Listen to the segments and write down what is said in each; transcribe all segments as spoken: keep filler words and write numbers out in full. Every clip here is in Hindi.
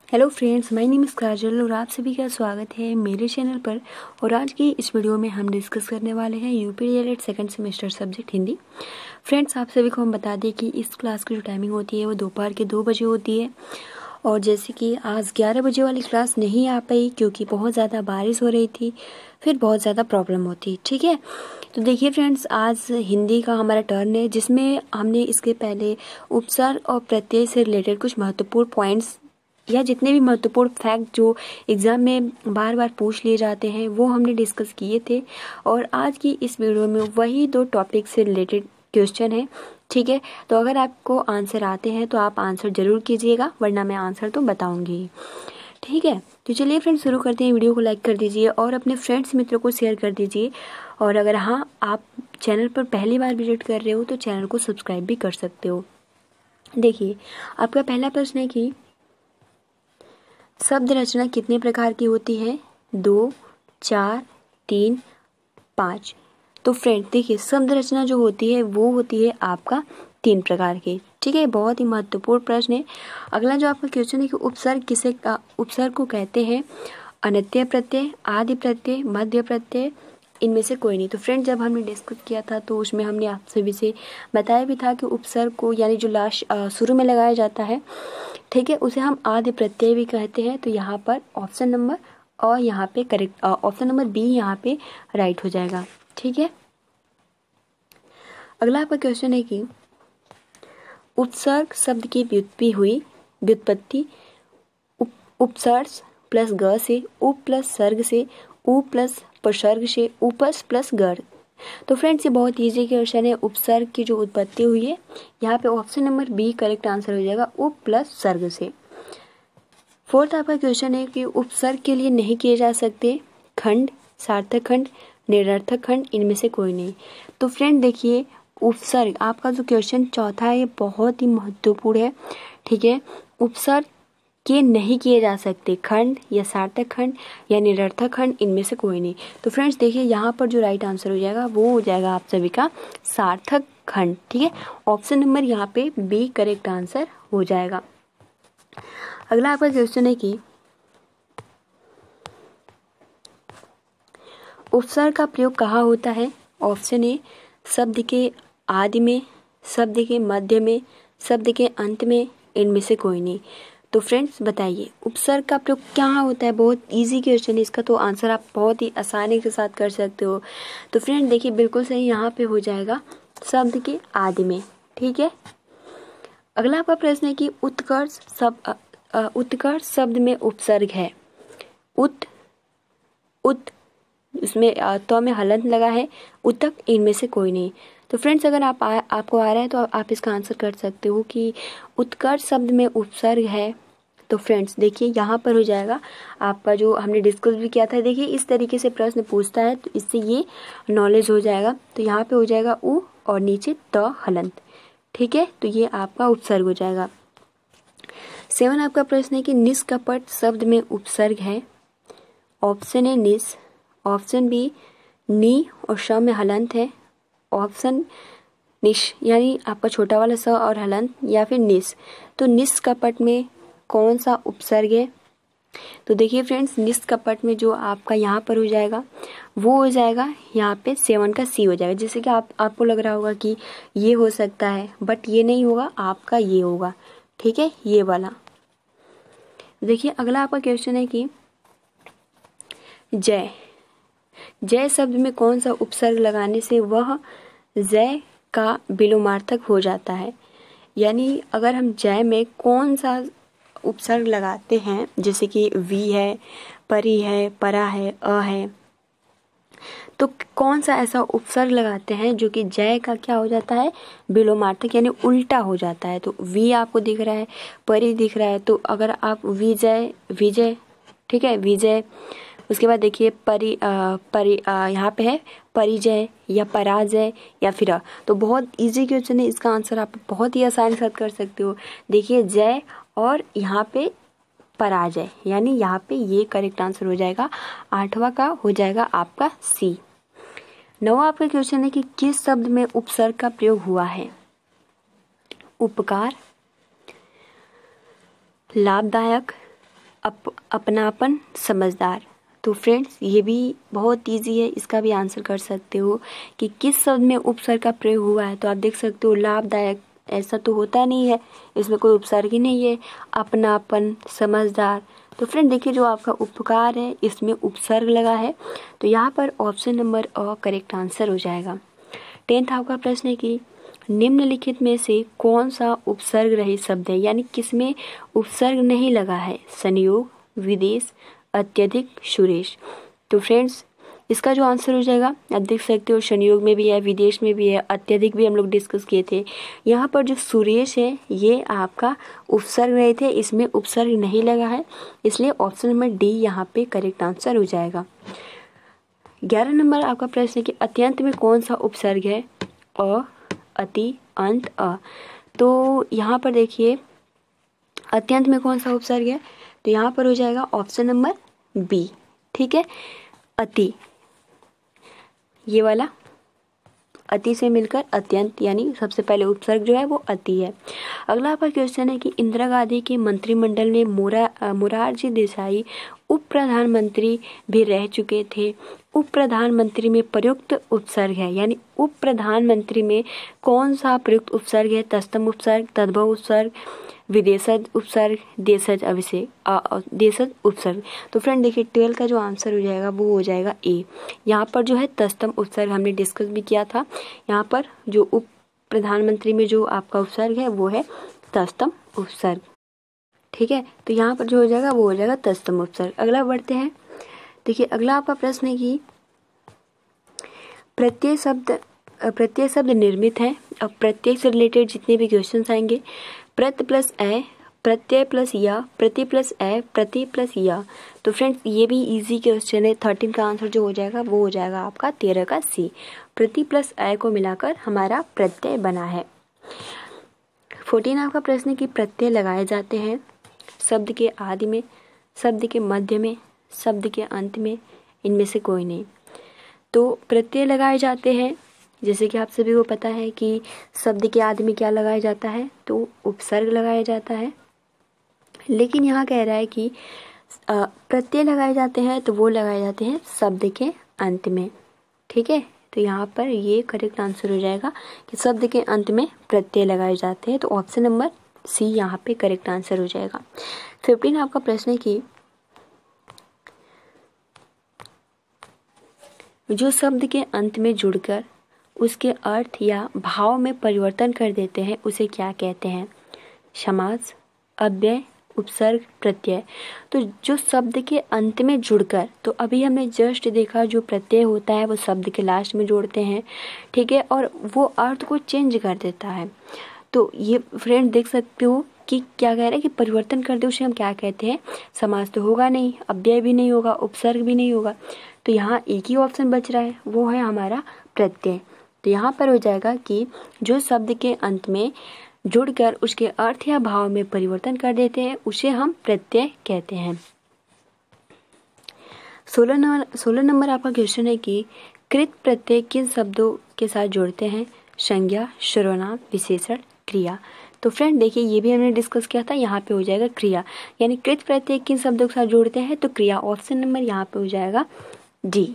Hello friends, my name is Kajal और आप सभी का स्वागत है मेरे चैनल पर। और आज की इस वीडियो में हम डिस्कस करने वाले हैं UP DElEd second semester subject Hindi. Friends, आप सभी को हम बता दें कि इस क्लास की जो टाइमिंग होती है वो दोपहर के दो बजे होती है। और जैसे कि आज ग्यारह बजे वाली क्लास नहीं आ पाई क्योंकि बहुत ज़्यादा बारिश हो रही थी, फिर बहुत ज़्यादा प्रॉब्लम होती। ठीक है, तो देखिए फ्रेंड्स, आज हिंदी का हमारा टर्न है जिसमें हमने इसके पहले उपसर्ग और प्रत्यय से रिलेटेड कुछ महत्वपूर्ण पॉइंट्स या जितने भी महत्वपूर्ण फैक्ट जो एग्ज़ाम में बार बार पूछ लिए जाते हैं वो हमने डिस्कस किए थे। और आज की इस वीडियो में वही दो टॉपिक से रिलेटेड क्वेश्चन है। ठीक है, तो अगर आपको आंसर आते हैं तो आप आंसर ज़रूर कीजिएगा, वरना मैं आंसर तो बताऊंगी। ठीक है, तो चलिए फ्रेंड्स शुरू करते हैं। वीडियो को लाइक कर दीजिए और अपने फ्रेंड्स मित्रों को शेयर कर दीजिए। और अगर हाँ आप चैनल पर पहली बार विजिट कर रहे हो तो चैनल को सब्सक्राइब भी कर सकते हो। देखिए, आपका पहला प्रश्न है कि शब्द रचना कितने प्रकार की होती है? दो, चार, तीन, पाँच। तो फ्रेंड देखिए, शब्द रचना जो होती है वो होती है आपका तीन प्रकार की। ठीक है, बहुत ही महत्वपूर्ण प्रश्न है। अगला जो आपका क्वेश्चन है कि उपसर्ग किसे उपसर्ग को कहते हैं? अनत्यय प्रत्यय, आदि प्रत्यय, मध्य प्रत्यय, इनमें से कोई नहीं। तो फ्रेंड, जब हमने डिस्कस किया था तो उसमें हमने आप सभी से बताया भी था कि उपसर्ग को यानी जो लास्ट शुरू में लगाया जाता है, ठीक है, उसे हम आदि प्रत्यय भी कहते हैं। तो यहाँ पर ऑप्शन नंबर और यहाँ पे करेक्ट ऑप्शन नंबर बी यहाँ पे राइट हो जाएगा। ठीक है, अगला आपका क्वेश्चन है कि उपसर्ग शब्द की व्युत्पत्ति हुई व्युत्पत्ति उप, उपसर्ग प्लस ग से, उप प्लस सर्ग से, उ प्लस प्रसर्ग से, उपस प्लस गर। तो फ्रेंड्स, ये बहुत इजी क्वेश्चन है। उपसर्ग की जो उत्पत्ति हुई है, यहाँ पे option number B correct answer हो जाएगा, उप प्लस सर्ग से। फोर्थ आपका क्वेश्चन है कि उपसर्ग के लिए नहीं किए जा सकते खंड, सार्थक खंड, निरर्थक खंड, इनमें से कोई नहीं। तो फ्रेंड देखिए, उपसर्ग आपका जो क्वेश्चन चौथा है ये बहुत ही महत्वपूर्ण है। ठीक है, उपसर्ग के नहीं किए जा सकते खंड या सार्थक खंड या निरर्थक खंड, इनमें से कोई नहीं। तो फ्रेंड्स देखिए, यहाँ पर जो राइट आंसर हो जाएगा वो हो जाएगा आप सभी का सार्थक खंड। ठीक है, ऑप्शन नंबर यहाँ पे बी करेक्ट आंसर हो जाएगा। अगला आपका क्वेश्चन है कि उपसर्ग का प्रयोग कहाँ होता है? ऑप्शन ए शब्द के आदि में, शब्द के मध्य में, शब्द के अंत में, इनमें से कोई नहीं। तो फ्रेंड्स बताइए, उपसर्ग का प्रयोग कहाँ होता है? बहुत इजी क्वेश्चन है, इसका तो आंसर आप बहुत ही आसानी के साथ कर सकते हो। तो फ्रेंड देखिए, बिल्कुल सही यहाँ पे हो जाएगा शब्द के आदि में। ठीक है, अगला आपका प्रश्न है कि उत्कर्ष शब्द उत्कर्ष शब्द में उपसर्ग है। उत उत उसमें तो में हलंत लगा है, उतक, इनमें से कोई नहीं। तो फ्रेंड्स, अगर आप आ, आपको आ रहा है तो आप इसका आंसर कर सकते हो कि उत्कर्ष शब्द में उपसर्ग है। तो फ्रेंड्स देखिए, यहाँ पर हो जाएगा आपका जो हमने डिस्कस भी किया था। देखिए, इस तरीके से प्रश्न पूछता है तो इससे ये नॉलेज हो जाएगा। तो यहाँ पे हो जाएगा उ और नीचे त हलंत। ठीक है, तो ये आपका उपसर्ग हो जाएगा। सेवन आपका प्रश्न है कि निष्कपट शब्द में उपसर्ग है। ऑप्शन ए निस, ऑप्शन बी नी और श में हलंत है, ऑप्शन निश यानी आपका छोटा वाला स और हलंत, या फिर निस। तो निष्कपट में कौन सा उपसर्ग है? तो देखिए फ्रेंड्स, निष्कपट में जो आपका यहाँ पर हो जाएगा वो हो जाएगा यहाँ पे सेवन का सी हो जाएगा। जैसे कि आप आपको लग रहा होगा कि ये हो सकता है, बट ये नहीं होगा, आपका ये होगा। ठीक है, ये वाला। देखिए, अगला आपका क्वेश्चन है कि जय जय शब्द में कौन सा उपसर्ग लगाने से वह जय का विलोमार्थक हो जाता है? यानी अगर हम जय में कौन सा उपसर्ग लगाते हैं, जैसे कि वी है, परी है, परा है, अ है, तो कौन सा ऐसा उपसर्ग लगाते हैं जो कि जय का क्या हो जाता है? विलोमार्थक यानी उल्टा हो जाता है। तो वी आपको दिख रहा है, परी दिख रहा है, तो अगर आप विजय विजय, ठीक है, विजय, उसके बाद देखिए परि आ, परि आ, यहाँ पे है परिजय या पराजय या फिर आ। तो बहुत इजी क्वेश्चन है, इसका आंसर आप बहुत ही आसानी से कर सकते हो। देखिए, जय और यहाँ पे पराजय, यानी यहाँ पे ये करेक्ट आंसर हो जाएगा। आठवां का हो जाएगा आपका सी। नवा आपका क्वेश्चन है कि किस शब्द में उपसर्ग का प्रयोग हुआ है? उपकार, लाभदायक, अप, अपनापन, समझदार। तो फ्रेंड्स ये भी बहुत इजी है, इसका भी आंसर कर सकते हो कि किस शब्द में उपसर्ग का प्रयोग हुआ है। तो आप देख सकते हो लाभदायक, ऐसा तो होता नहीं है, इसमें कोई उपसर्ग ही नहीं है। अपनापन, समझदार। तो फ्रेंड देखिए जो आपका उपकार है इसमें उपसर्ग लगा है, तो यहाँ पर ऑप्शन नंबर अ करेक्ट आंसर हो जाएगा। टेंथ आपका प्रश्न है कि निम्नलिखित में से कौन सा उपसर्ग रहित शब्द है, यानी किसमें उपसर्ग नहीं लगा है। संयोग, विदेश, अत्यधिक, सुरेश। तो फ्रेंड्स इसका जो आंसर हो जाएगा आप देख सकते हो संयोग में भी है, विदेश में भी है, अत्यधिक भी हम लोग डिस्कस किए थे। यहाँ पर जो सुरेश है ये आपका उपसर्ग रहे थे, इसमें उपसर्ग नहीं लगा है, इसलिए ऑप्शन नंबर डी यहाँ पे करेक्ट आंसर हो जाएगा। ग्यारह नंबर आपका प्रश्न है कि अत्यंत में कौन सा उपसर्ग है। अ, अति, अंत, अ। तो यहाँ पर देखिए अत्यंत में कौन सा उपसर्ग है, तो यहाँ पर हो जाएगा ऑप्शन नंबर बी। ठीक है, अति, ये वाला अति से मिलकर अत्यंत, यानी सबसे पहले उपसर्ग जो है वो अति है। अगला आपका क्वेश्चन है कि इंदिरा गांधी के मंत्रिमंडल में मोरा मोरारजी देसाई उप प्रधानमंत्री भी रह चुके थे। उप प्रधानमंत्री में प्रयुक्त उपसर्ग है, यानी उप प्रधानमंत्री में कौन सा प्रयुक्त उपसर्ग है। तत्सम उपसर्ग, तद्भव उपसर्ग, विदेशज उपसर्ग, देशज अभिषेक देशज उपसर्ग। तो फ्रेंड देखिए ट्वेल्व का जो आंसर हो जाएगा वो हो जाएगा ए। यहाँ पर जो है तत्सम उपसर्ग हमने डिस्कस भी किया था, यहाँ पर जो उप प्रधानमंत्री में जो आपका उपसर्ग है वो है तत्सम उपसर्ग। ठीक है, तो यहाँ पर जो हो जाएगा वो हो जाएगा तत्सम उपसर्ग। अगला बढ़ते हैं। देखिए अगला आपका प्रश्न है कि प्रत्यय शब्द प्रत्यय शब्द निर्मित है। अब प्रत्यय से रिलेटेड जितने भी क्वेश्चन आएंगे, प्रत प्लस ए, प्रत्यय प्लस या, प्रति प्लस ए, प्रति प्लस या। तो फ्रेंड्स ये भी इजी क्वेश्चन है। थर्टीन का आंसर जो हो जाएगा वो हो जाएगा आपका तेरह का सी। प्रति प्लस ए को मिलाकर हमारा प्रत्यय बना है। फोर्टीन आपका प्रश्न है कि प्रत्यय लगाए जाते हैं शब्द के आदि में, शब्द के मध्य में, शब्द के अंत में, इनमें से कोई नहीं। तो प्रत्यय लगाए जाते हैं जैसे कि आप सभी को पता है कि शब्द के आदि में क्या लगाया जाता है, तो उपसर्ग लगाया जाता है। लेकिन यहाँ कह रहा है कि प्रत्यय लगाए जाते हैं तो वो लगाए जाते हैं शब्द के अंत में। ठीक है, तो यहाँ पर ये करेक्ट आंसर हो जाएगा कि शब्द के अंत में प्रत्यय लगाए जाते हैं। तो ऑप्शन नंबर सी यहाँ पे करेक्ट आंसर हो जाएगा। फिफ्टीन आपका प्रश्न है कि जो शब्द के अंत में जुड़कर उसके अर्थ या भाव में परिवर्तन कर देते हैं उसे क्या कहते हैं। समास, अव्यय, उपसर्ग, प्रत्यय। तो जो शब्द के अंत में जुड़कर, तो अभी हमने जस्ट देखा जो प्रत्यय होता है वो शब्द के लास्ट में जोड़ते हैं। ठीक है, और वो अर्थ को चेंज कर देता है। तो ये फ्रेंड देख सकते हो कि क्या कह रहे हैं कि परिवर्तन कर दे, उसे हम क्या कहते हैं। समास तो होगा नहीं, अव्यय भी नहीं होगा, उपसर्ग भी नहीं होगा, तो यहाँ एक ही ऑप्शन बच रहा है, वो है हमारा प्रत्यय। तो यहाँ पर हो जाएगा कि जो शब्द के अंत में जुड़कर उसके अर्थ या भाव में परिवर्तन कर देते हैं उसे हम प्रत्यय कहते हैं। सोलह नंबर सोलह नंबर आपका क्वेश्चन है कि कृत प्रत्यय किन शब्दों के साथ जोड़ते हैं। संज्ञा, सर्वनाम, विशेषण, क्रिया। तो फ्रेंड देखिए ये भी हमने डिस्कस किया था, यहाँ पे हो जाएगा क्रिया, यानी कृत प्रत्यय किन शब्दों के साथ जोड़ते हैं, तो क्रिया। ऑप्शन नंबर यहाँ पे हो जाएगा डी।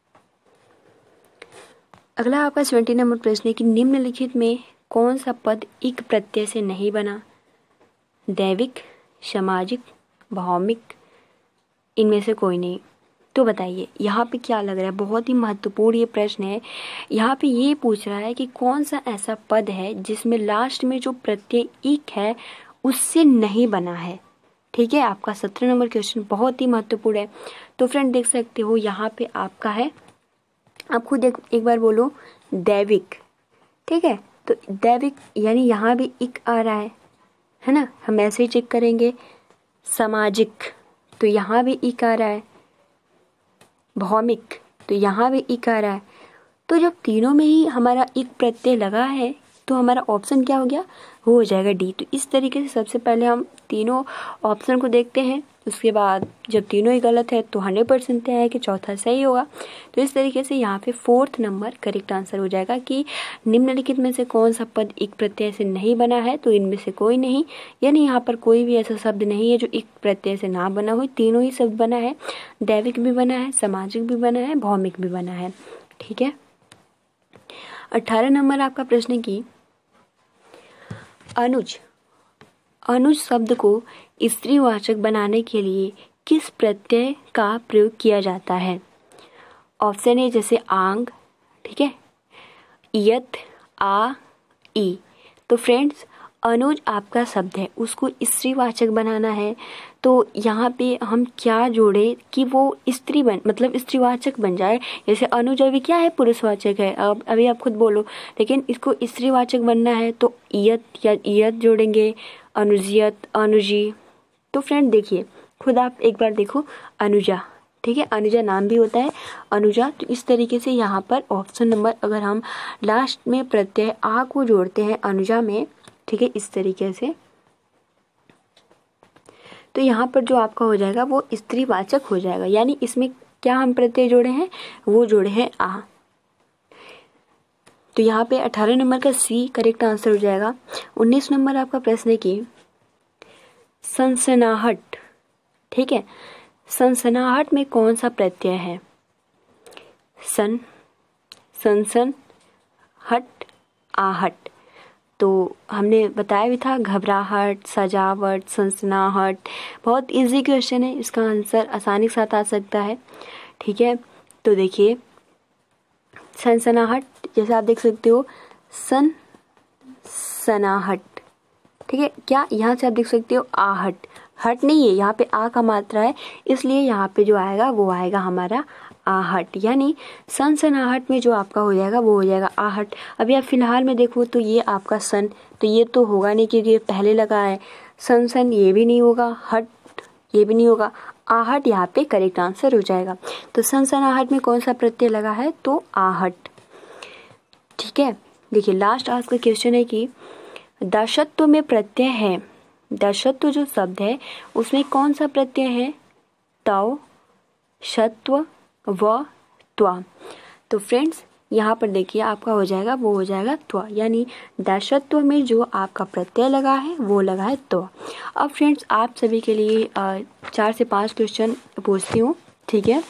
अगला आपका सेवेंटी नंबर प्रश्न है कि निम्नलिखित में कौन सा पद इक प्रत्यय से नहीं बना। दैविक, सामाजिक, भौमिक, इनमें से कोई नहीं। तो बताइए यहाँ पे क्या लग रहा है, बहुत ही महत्वपूर्ण ये प्रश्न है। यहाँ पे ये पूछ रहा है कि कौन सा ऐसा पद है जिसमें लास्ट में जो प्रत्यय इक है उससे नहीं बना है। ठीक है, आपका सत्रह नंबर क्वेश्चन बहुत ही महत्वपूर्ण है। तो फ्रेंड देख सकते हो यहाँ पे आपका है, आप खुद एक, एक बार बोलो दैविक। ठीक है, तो दैविक यानी यहाँ भी इक आ रहा है, है ना, हम ऐसे ही चेक करेंगे। सामाजिक, तो यहाँ भी इक आ रहा है। भौमिक, तो यहाँ भी इक आ रहा है। तो जब तीनों में ही हमारा इक प्रत्यय लगा है तो हमारा ऑप्शन क्या हो गया, वो हो जाएगा डी। तो इस तरीके से सबसे पहले हम तीनों ऑप्शन को देखते हैं, उसके बाद जब तीनों ही गलत है तो हंड्रेड परसेंट तय है कि चौथा सही होगा। तो इस तरीके से यहाँ पे फोर्थ नंबर करेक्ट आंसर हो जाएगा कि निम्नलिखित में से कौन सा पद एक प्रत्यय से नहीं बना है, तो इनमें से कोई नहीं, यानी यहाँ पर कोई भी ऐसा शब्द नहीं है जो एक प्रत्यय से ना बना हो। तीनों ही शब्द बना है, दैविक भी बना है, सामाजिक भी बना है, भौमिक भी बना है। ठीक है। अठारह नंबर आपका प्रश्न की अनुज अनुज शब्द को स्त्रीवाचक बनाने के लिए किस प्रत्यय का प्रयोग किया जाता है? ऑप्शन है जैसे आंग, ठीक है, इयत, आ, ई। तो फ्रेंड्स अनुज आपका शब्द है, उसको स्त्रीवाचक बनाना है, तो यहाँ पे हम क्या जोड़े कि वो स्त्री बन मतलब स्त्रीवाचक बन जाए। जैसे अनुज अभी क्या है, पुरुषवाचक है, अब अभी आप खुद बोलो, लेकिन इसको स्त्रीवाचक बनना है तो इयत या इयत जोड़ेंगे, अनुजियत, अनुजी। तो फ्रेंड देखिए, खुद आप एक बार देखो, अनुजा, ठीक है, अनुजा नाम भी होता है अनुजा। तो इस तरीके से यहाँ पर ऑप्शन नंबर अगर हम लास्ट में प्रत्यय आ को जोड़ते हैं अनुजा में, ठीक है, इस तरीके से, तो यहाँ पर जो आपका हो जाएगा वो स्त्रीवाचक हो जाएगा। यानी इसमें क्या हम प्रत्यय जोड़े हैं, वो जोड़े हैं आ। तो यहाँ पे अठारह नंबर का सी करेक्ट आंसर हो जाएगा। उन्नीस नंबर आपका प्रश्न है कि सनसनाहट, ठीक है, सनसनाहट में कौन सा प्रत्यय है? सन, सनसन, हट, आहट। तो हमने बताया भी था घबराहट, सजावट, सनसनाहट। बहुत इजी क्वेश्चन है, इसका आंसर आसानी के साथ आ सकता है। ठीक है, तो देखिए सनसनाहट, जैसे आप देख सकते हो सन सनाहट, ठीक है, क्या यहाँ से आप देख सकते हो आहट, हट नहीं है, यहाँ पे आ का मात्रा है, इसलिए यहाँ पे जो आएगा वो आएगा हमारा आहट। यानी सनसनाहट में जो आपका हो जाएगा वो हो जाएगा आहट। अभी आप फिलहाल में देखो तो ये आपका सन, तो ये तो होगा नहीं क्योंकि ये पहले लगा है, सनसन ये भी नहीं होगा, हट ये भी नहीं होगा, आहट यहाँ पे करेक्ट आंसर हो जाएगा। तो सनसनाहट में कौन सा प्रत्यय लगा है, तो आहट। ठीक है, देखिए लास्ट आज का क्वेश्चन है कि दाशत्व में प्रत्यय है, दाशत्व जो शब्द है उसमें कौन सा प्रत्यय है? तव, शत्व, व, त्वा। तो फ्रेंड्स यहाँ पर देखिए आपका हो जाएगा वो हो जाएगा त्वा, यानी दाशत्व में जो आपका प्रत्यय लगा है वो लगा है त्वा। अब फ्रेंड्स आप सभी के लिए चार से पांच क्वेश्चन पूछती हूँ। ठीक है,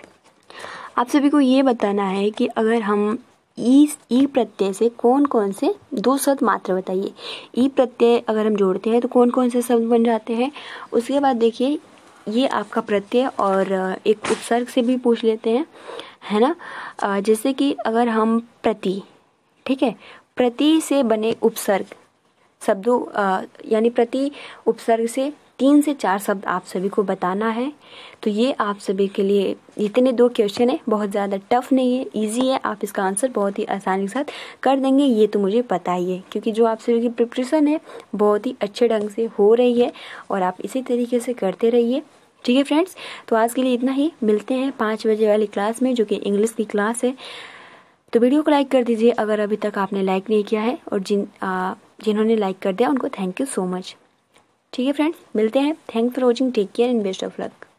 आप सभी को ये बताना है कि अगर हम ई ई प्रत्यय से कौन कौन से दो शब्द मात्र बताइए। ई प्रत्यय अगर हम जोड़ते हैं तो कौन कौन से शब्द बन जाते हैं। उसके बाद देखिए ये आपका प्रत्यय और एक उपसर्ग से भी पूछ लेते हैं, है ना। जैसे कि अगर हम प्रति, ठीक है, प्रति से बने उपसर्ग शब्दों यानी प्रति उपसर्ग से तीन से चार शब्द आप सभी को बताना है। तो ये आप सभी के लिए इतने दो क्वेश्चन है, बहुत ज़्यादा टफ नहीं है, इजी है, आप इसका आंसर बहुत ही आसानी के साथ कर देंगे, ये तो मुझे पता ही है, क्योंकि जो आप सभी की प्रिपरेशन है बहुत ही अच्छे ढंग से हो रही है और आप इसी तरीके से करते रहिए। ठीक है फ्रेंड्स, तो आज के लिए इतना ही, मिलते हैं पाँच बजे वाली क्लास में जो कि इंग्लिश की क्लास है। तो वीडियो को लाइक कर दीजिए अगर अभी तक आपने लाइक नहीं किया है, और जिन आ, जिन्होंने लाइक कर दिया उनको थैंक यू सो मच। ठीक है फ्रेंड्स, मिलते हैं, thanks for watching, take care and best of luck.